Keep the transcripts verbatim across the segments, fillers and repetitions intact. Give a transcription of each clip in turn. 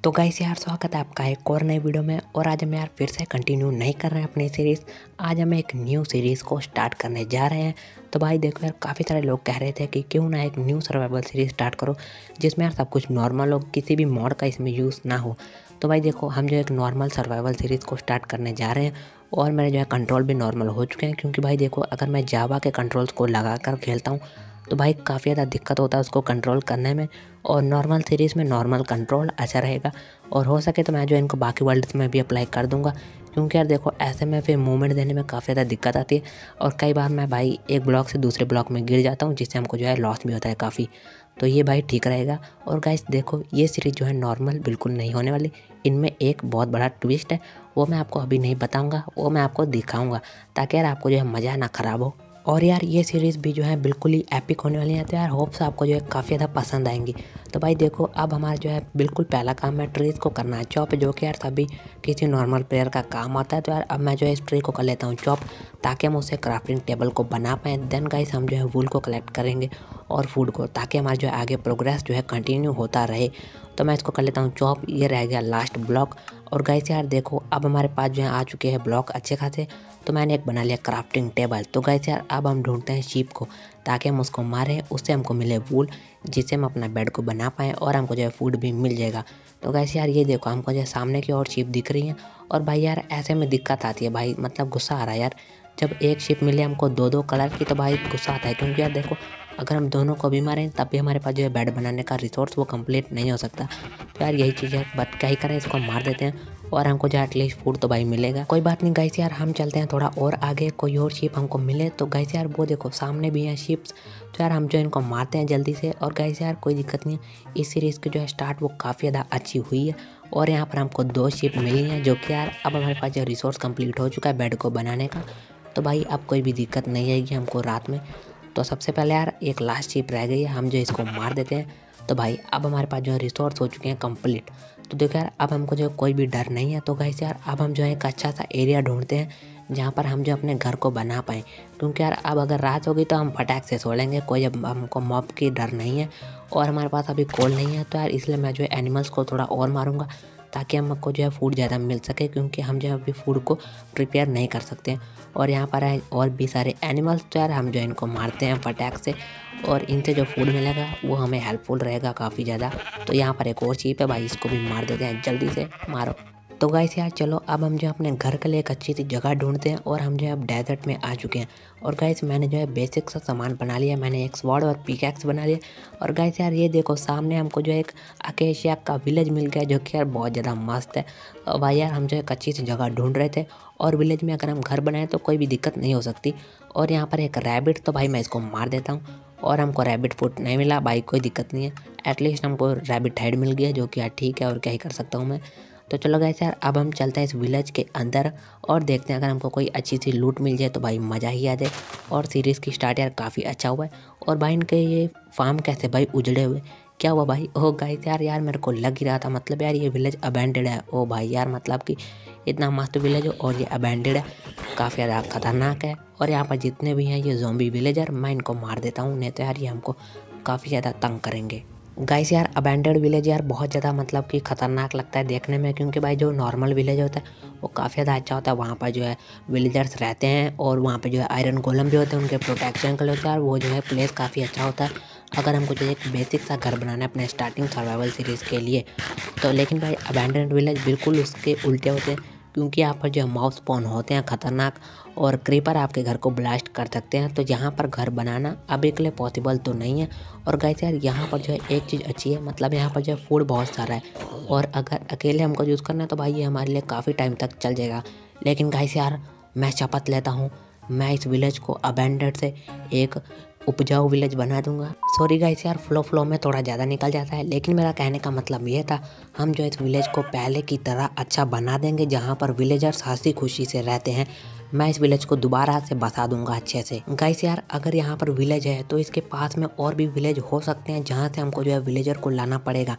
तो गाइस यार स्वागत है आपका एक और नई वीडियो में। और आज हम यार फिर से कंटिन्यू नहीं कर रहे हैं अपनी सीरीज़। आज हम एक न्यू सीरीज़ को स्टार्ट करने जा रहे हैं। तो भाई देखो यार, काफ़ी सारे लोग कह रहे थे कि क्यों ना एक न्यू सर्वाइवल सीरीज़ स्टार्ट करो जिसमें यार सब कुछ नॉर्मल हो, किसी भी मॉड का इसमें यूज़ ना हो। तो भाई देखो, हम जो एक नॉर्मल सर्वाइवल सीरीज़ को स्टार्ट करने जा रहे हैं और मेरे जो है कंट्रोल भी नॉर्मल हो चुके हैं। क्योंकि भाई देखो, अगर मैं जावा के कंट्रोल्स को लगा कर खेलता हूँ तो भाई काफ़ी ज़्यादा दिक्कत होता है उसको कंट्रोल करने में। और नॉर्मल सीरीज़ में नॉर्मल कंट्रोल अच्छा रहेगा। और हो सके तो मैं जो इनको बाकी वर्ल्ड्स में भी अप्लाई कर दूंगा, क्योंकि यार देखो ऐसे में फिर मूवमेंट देने में काफ़ी ज़्यादा दिक्कत आती है। और कई बार मैं भाई एक ब्लॉक से दूसरे ब्लॉक में गिर जाता हूँ, जिससे हमको जो है लॉस भी होता है काफ़ी। तो ये भाई ठीक रहेगा। और गाइस देखो, ये सीरीज़ जो है नॉर्मल बिल्कुल नहीं होने वाली। इनमें एक बहुत बड़ा ट्विस्ट है, वो मैं आपको अभी नहीं बताऊँगा, वो मैं आपको दिखाऊँगा ताकि यार आपको जो है मज़ा ना ख़राब हो। और यार ये सीरीज़ भी जो है बिल्कुल ही एपिक होने वाली है। तो यार होप्स आपको जो है काफ़ी ज़्यादा पसंद आएंगी। तो भाई देखो, अब हमारा जो है बिल्कुल पहला काम है ट्रीज़ को करना है चॉप, जो कि यार सभी किसी नॉर्मल प्लेयर का काम आता है। तो यार अब मैं जो है इस ट्री को कर लेता हूँ चॉप, ताकि हम उससे क्राफ्टिंग टेबल को बना पाएँ। देन गाइस हम जो है वूल को कलेक्ट करेंगे और फूड को, ताकि हमारा जो है आगे प्रोग्रेस जो है कंटिन्यू होता रहे। तो मैं इसको कर लेता हूँ चॉप। ये रह गया लास्ट ब्लॉक। और गाइस यार देखो, अब हमारे पास जो है आ चुके हैं ब्लॉक अच्छे खासे। तो मैंने एक बना लिया क्राफ्टिंग टेबल। तो गाइस यार अब हम ढूंढते हैं शीप को, ताकि हम उसको मारें, उससे हमको मिले वूल, जिससे हम अपना बेड को बना पाएँ और हमको जो है फूड भी मिल जाएगा। तो गाइस यार ये देखो, हमको जो है सामने की ओर शीप दिख रही है। और भाई यार ऐसे में दिक्कत आती है भाई, मतलब गुस्सा आ रहा है यार। जब एक शिप मिले हमको दो दो कलर की तो भाई गुस्सा आता है। क्योंकि यार देखो, अगर हम दोनों को भी मारें तब भी हमारे पास जो है बेड बनाने का रिसोर्स वो कंप्लीट नहीं हो सकता। तो यार यही चीज़ है, बट क्या ही करें, इसको मार देते हैं और हमको जो एटलीस्ट फूड तो भाई मिलेगा। कोई बात नहीं गाइस यार, हम चलते हैं थोड़ा और आगे, कोई और शिप हमको मिले। तो गाइस यार वो देखो सामने भी हैं शिप्स। तो यार हम जो इनको मारते हैं जल्दी से। और गाइस यार कोई दिक्कत नहीं है, इस सीरीज़ की जो है स्टार्ट वो काफ़ी ज़्यादा अच्छी हुई है। और यहाँ पर हमको दो शिप मिली हैं, जो कि यार अब हमारे पास जो रिसोर्स कंप्लीट हो चुका है बेड को बनाने का। तो भाई अब कोई भी दिक्कत नहीं आएगी हमको रात में। तो सबसे पहले यार एक लास्ट शिप रह गई है, हम जो इसको मार देते हैं। तो भाई अब हमारे पास जो है रिसोर्स हो चुके हैं कंप्लीट। तो देखो यार अब हमको जो कोई भी डर नहीं है। तो गाइस यार अब हम जो है एक अच्छा सा एरिया ढूंढते हैं जहाँ पर हम जो अपने घर को बना पाएँ। क्योंकि यार अब अगर रात होगी तो हम फटाक से सो लेंगे, कोई अब हमको मॉब की डर नहीं है। और हमारे पास अभी कोल नहीं है, तो यार इसलिए मैं जो है एनिमल्स को थोड़ा और मारूंगा, ताकि हमको जो है फूड ज़्यादा मिल सके। क्योंकि हम जो है अभी फूड को प्रिपेयर नहीं कर सकते। और यहाँ पर है और भी सारे एनिमल्स, तो यार हम जो इनको मारते हैं फटाक से, और इनसे जो फूड मिलेगा वो हमें हेल्पफुल रहेगा काफ़ी ज़्यादा। तो यहाँ पर एक और चीप है भाई, इसको भी मार देते हैं, जल्दी से मारो। तो गाइस यार चलो अब हम जो अपने घर के लिए एक अच्छी सी जगह ढूंढते हैं। और हम जो है अब डेजर्ट में आ चुके हैं। और गाइस मैंने जो है बेसिक सा सामान बना लिया, मैंने एक स्वॉर्ड और पिकैक्स बना लिया। और गाइस यार ये देखो सामने हमको जो है एक अकेशिया का विलेज मिल गया, जो कि यार बहुत ज़्यादा मस्त है। और भाई यार हम जो एक अच्छी सी जगह ढूंढ रहे थे, और विलेज में अगर हम घर बनाए तो कोई भी दिक्कत नहीं हो सकती। और यहाँ पर एक रैबिट, तो भाई मैं इसको मार देता हूँ। और हमको रैबिट फूड नहीं मिला भाई, कोई दिक्कत नहीं है, एटलीस्ट हमको रैबिट हेड मिल गया, जो कि यार ठीक है, और क्या ही कर सकता हूँ मैं। तो चलो गाइस यार अब हम चलते हैं इस विलेज के अंदर और देखते हैं, अगर हमको कोई अच्छी सी लूट मिल जाए तो भाई मज़ा ही आ जाए। और सीरीज़ की स्टार्ट यार काफ़ी अच्छा हुआ है। और भाई इनके ये फार्म कैसे भाई उजड़े हुए, क्या हुआ भाई? ओह गाइस यार यार मेरे को लग ही रहा था, मतलब यार ये विलेज अबैंडेड है। ओ भाई यार, मतलब कि इतना मस्त विलेज हो और ये अबैंडेड है, काफ़ी ज़्यादा खतरनाक है। और यहाँ पर जितने भी हैं ये ज़ॉम्बी विलेजर, मैं इनको मार देता हूँ, नहीं तो यार ये हमको काफ़ी ज़्यादा तंग करेंगे। गाइस यार अबैंडेड विलेज यार बहुत ज़्यादा मतलब कि ख़तरनाक लगता है देखने में। क्योंकि भाई जो नॉर्मल विलेज होता है वो काफ़ी ज़्यादा अच्छा होता है, वहाँ पर जो है विलेजर्स रहते हैं, और वहाँ पे जो है आयरन गोलम भी होते हैं उनके प्रोटेक्शन के लिए। होता है वो जो है प्लेस काफ़ी अच्छा होता है अगर हमको जो एक बेसिक सा घर बनाना है अपने स्टार्टिंग सर्वाइवल सीरीज़ के लिए। तो लेकिन भाई अबैंडेड विलेज बिल्कुल उसके उल्टे होते हैं, क्योंकि यहाँ पर जो माउस स्पॉन होते हैं खतरनाक, और क्रीपर आपके घर को ब्लास्ट कर सकते हैं। तो यहाँ पर घर बनाना अभी के लिए पॉसिबल तो नहीं है। और गाइस यार यहाँ पर जो है एक चीज़ अच्छी है, मतलब यहाँ पर जो है फूड बहुत सारा है, और अगर अकेले हमको यूज़ करना है तो भाई ये हमारे लिए काफ़ी टाइम तक चल जाएगा। लेकिन गाइस यार मैं शपथ लेता हूँ, मैं इस विलेज को अबैंडेड से एक उपजाऊ विलेज बना दूंगा। सॉरी गाइस यार, फ्लो फ्लो में थोड़ा ज़्यादा निकल जाता है, लेकिन मेरा कहने का मतलब ये था, हम जो इस विलेज को पहले की तरह अच्छा बना देंगे, जहाँ पर विलेजर्स हंसी खुशी से रहते हैं। मैं इस विलेज को दोबारा से बसा दूंगा अच्छे से। गाइस यार अगर यहाँ पर विलेज है तो इसके पास में और भी विलेज हो सकते हैं, जहाँ से हमको जो है विलेजर को लाना पड़ेगा।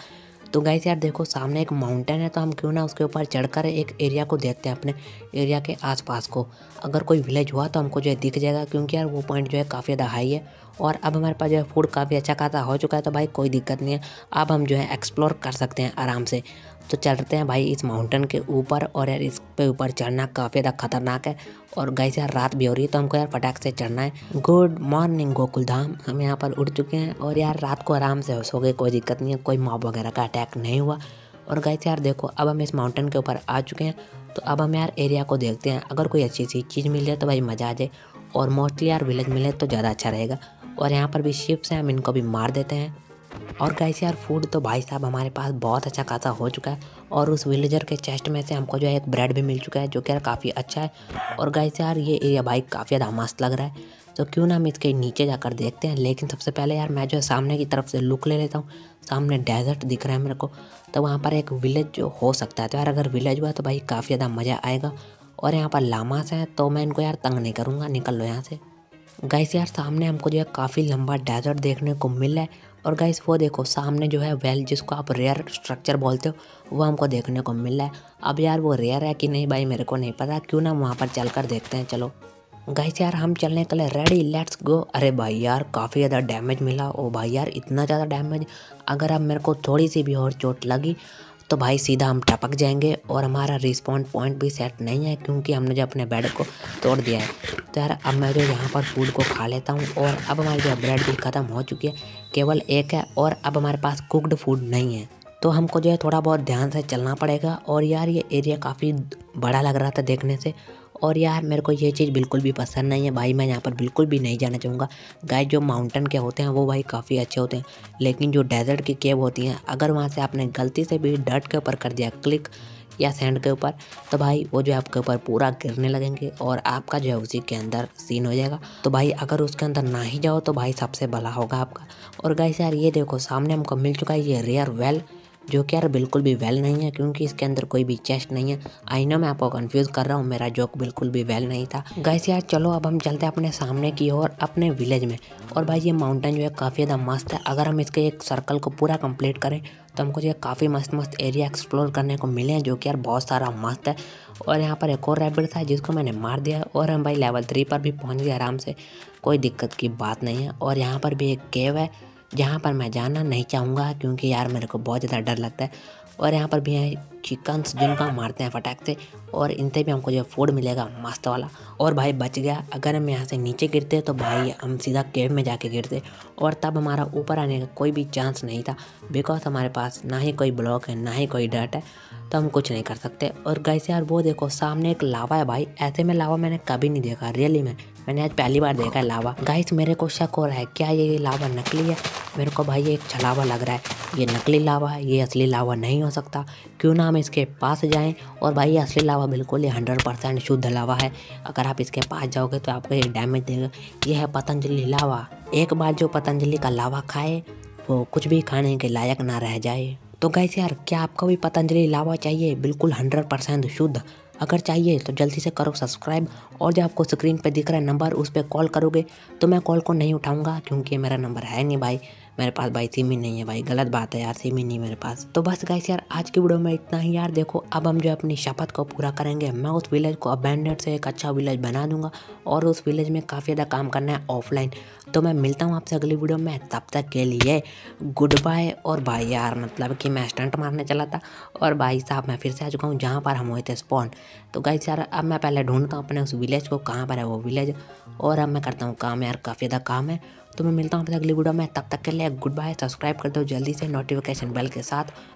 तो गाइस यार देखो सामने एक माउंटेन है, तो हम क्यों ना उसके ऊपर चढ़कर एक एरिया को देखते हैं, अपने एरिया के आसपास को। अगर कोई विलेज हुआ तो हमको जो है दिख जाएगा, क्योंकि यार वो पॉइंट जो है काफ़ी ज़्यादा हाई है। और अब हमारे पास जो है फूड काफ़ी अच्छा खासा हो चुका है, तो भाई कोई दिक्कत नहीं है। अब हम जो है एक्सप्लोर कर सकते हैं आराम से। तो चलते हैं भाई इस माउंटेन के ऊपर। और यार इस पे ऊपर चढ़ना काफ़ी ज़्यादा खतरनाक है। और गाइस यार रात भी हो रही है, तो हमको यार फटाक से चढ़ना है। गुड मॉर्निंग गोकुल धाम, हम यहाँ पर उठ चुके हैं। और यार रात को आराम से सो गए, कोई दिक्कत नहीं है, कोई मॉब वगैरह का अटैक नहीं हुआ। और गाइस यार देखो अब हम इस माउंटेन के ऊपर आ चुके हैं। तो अब हम यार एरिया को देखते हैं, अगर कोई अच्छी सी चीज़ मिल जाए तो भाई मज़ा आ जाए। और मोस्टली यार विलेज मिले तो ज़्यादा अच्छा रहेगा। और यहाँ पर भी शिप्स हैं, हम इनको भी मार देते हैं। और गाइस यार फूड तो भाई साहब हमारे पास बहुत अच्छा खासा हो चुका है। और उस विलेजर के चेस्ट में से हमको जो है एक ब्रेड भी मिल चुका है, जो कि यार काफ़ी अच्छा है। और गाइस यार ये एरिया भाई काफ़ी ज़्यादा मस्त लग रहा है, तो क्यों ना हम इसके नीचे जाकर देखते हैं। लेकिन सबसे पहले यार मैं जो है सामने की तरफ से लुक ले लेता हूँ। सामने डेजर्ट दिख रहा है मेरे को, तो वहाँ पर एक विलेज जो हो सकता है। तो यार अगर विलेज हुआ तो भाई काफ़ी ज़्यादा मज़ा आएगा। और यहाँ पर लामास हैं, तो मैं इनको यार तंग नहीं करूँगा, निकल लो यहाँ से। गाइस यार सामने हमको जो है काफ़ी लंबा डेजर्ट देखने को मिला है। और गाइस वो देखो सामने जो है वेल, जिसको आप रेयर स्ट्रक्चर बोलते हो, वो हमको देखने को मिल रहा है। अब यार वो रेयर है कि नहीं भाई मेरे को नहीं पता, क्यों ना वहाँ पर चलकर देखते हैं। चलो गाइस यार हम चलने के लिए रेडी, लेट्स गो। अरे भाई यार काफ़ी ज़्यादा डैमेज मिला। ओ भाई यार इतना ज़्यादा डैमेज, अगर अब मेरे को थोड़ी सी भी और चोट लगी तो भाई सीधा हम टपक जाएंगे। और हमारा रिस्पॉन पॉइंट भी सेट नहीं है, क्योंकि हमने जो अपने बेड को तोड़ दिया है। तो यार अब मैं जो यहाँ पर फूड को खा लेता हूँ। और अब हमारी जो ब्रेड भी ख़त्म हो चुकी है, केवल एक है। और अब हमारे पास कुकड फूड नहीं है, तो हमको जो है थोड़ा बहुत ध्यान से चलना पड़ेगा। और यार ये एरिया काफ़ी बड़ा लग रहा था देखने से। और यार मेरे को ये चीज़ बिल्कुल भी पसंद नहीं है भाई, मैं यहाँ पर बिल्कुल भी नहीं जाना चाहूँगा। गाइस जो माउंटेन के होते हैं वो भाई काफ़ी अच्छे होते हैं, लेकिन जो डेजर्ट की केव होती हैं, अगर वहाँ से आपने गलती से भी डर्ट के ऊपर कर दिया क्लिक या सैंड के ऊपर, तो भाई वो जो आपके ऊपर पूरा गिरने लगेंगे और आपका जो है उसी के अंदर सीन हो जाएगा। तो भाई अगर उसके अंदर ना ही जाओ तो भाई सबसे भला होगा आपका। और गाइस यार ये देखो सामने हमको मिल चुका है ये रेयर वेल, जो कि यार बिल्कुल भी वेल नहीं है, क्योंकि इसके अंदर कोई भी चेस्ट नहीं है। आई नो मैं आपको कंफ्यूज कर रहा हूँ, मेरा जोक बिल्कुल भी वेल नहीं था। गाइस यार चलो अब हम चलते हैं अपने सामने की ओर, अपने विलेज में। और भाई ये माउंटेन जो है काफ़ी ज़्यादा मस्त है। अगर हम इसके एक सर्कल को पूरा कंप्लीट करें तो हमको जो है काफ़ी मस्त मस्त एरिया एक्सप्लोर करने को मिले हैं, जो कि यार बहुत सारा मस्त है। और यहाँ पर एक और रैबिट था जिसको मैंने मार दिया, और हम भाई लेवल थ्री पर भी पहुँच गए आराम से, कोई दिक्कत की बात नहीं है। और यहाँ पर भी एक केव है जहाँ पर मैं जाना नहीं चाहूँगा, क्योंकि यार मेरे को बहुत ज़्यादा डर लगता है। और यहाँ पर भी हैं चिकन्स जिनको हम मारते हैं फटाक से, और इनसे भी हमको जो फूड मिलेगा मस्त वाला। और भाई बच गया, अगर हम यहाँ से नीचे गिरते तो भाई हम सीधा केव में जाके गिरते, और तब हमारा ऊपर आने का कोई भी चांस नहीं था, बिकॉज हमारे पास ना ही कोई ब्लॉक है ना ही कोई डर्ट है, तो हम कुछ नहीं कर सकते। और गाइस यार वो देखो सामने एक लावा है भाई, ऐसे में लावा मैंने कभी नहीं देखा रियली में, मैंने आज पहली बार देखा है लावा। गाइस मेरे को शक हो रहा है क्या ये लावा नकली है, मेरे को भाई ये एक छलावा लग रहा है। ये नकली लावा है, ये असली लावा नहीं हो सकता, क्यों ना हम इसके पास जाएं। और भाई ये असली लावा बिल्कुल ही हंड्रेड परसेंट शुद्ध लावा है, अगर आप इसके पास जाओगे तो आपको ये डैमेज देगा। ये है पतंजलि लावा, एक बार जो पतंजलि का लावा खाए वो कुछ भी खाने के लायक ना रह जाए। तो गाइस यार क्या आपको भी पतंजलि लावा चाहिए बिल्कुल हंड्रेड परसेंट शुद्ध? अगर चाहिए तो जल्दी से करो सब्सक्राइब, और जो आपको स्क्रीन पे दिख रहा है नंबर उस पर कॉल करोगे तो मैं कॉल को नहीं उठाऊंगा, क्योंकि मेरा नंबर है नहीं भाई, मेरे पास भाई सिम ही नहीं है भाई, गलत बात है यार, सिम ही नहीं मेरे पास। तो बस गाइस यार आज की वीडियो में इतना ही यार। देखो अब हम जो अपनी शपथ को पूरा करेंगे, मैं उस विलेज को अबैंडनेड से एक अच्छा विलेज बना दूंगा, और उस विलेज में काफ़ी ज़्यादा काम करना है ऑफलाइन। तो मैं मिलता हूँ आपसे अगली वीडियो में, तब तक के लिए गुड बाय। और भाई यार मतलब कि मैं स्टंट मारने चला था, और भाई साहब मैं फिर से आ चुका हूँ जहाँ पर हम हुए थे स्पॉन। तो गाइस यार अब मैं पहले ढूंढता हूँ अपने उस विलेज को, कहाँ पर है वो विलेज, और अब मैं करता हूँ काम यार, काफ़ी ज़्यादा काम है। तो मैं मिलता हूँ आपसे अगली वीडियो में, तब तक के लिए गुड बाय। सब्सक्राइब कर दो जल्दी से नोटिफिकेशन बेल के साथ,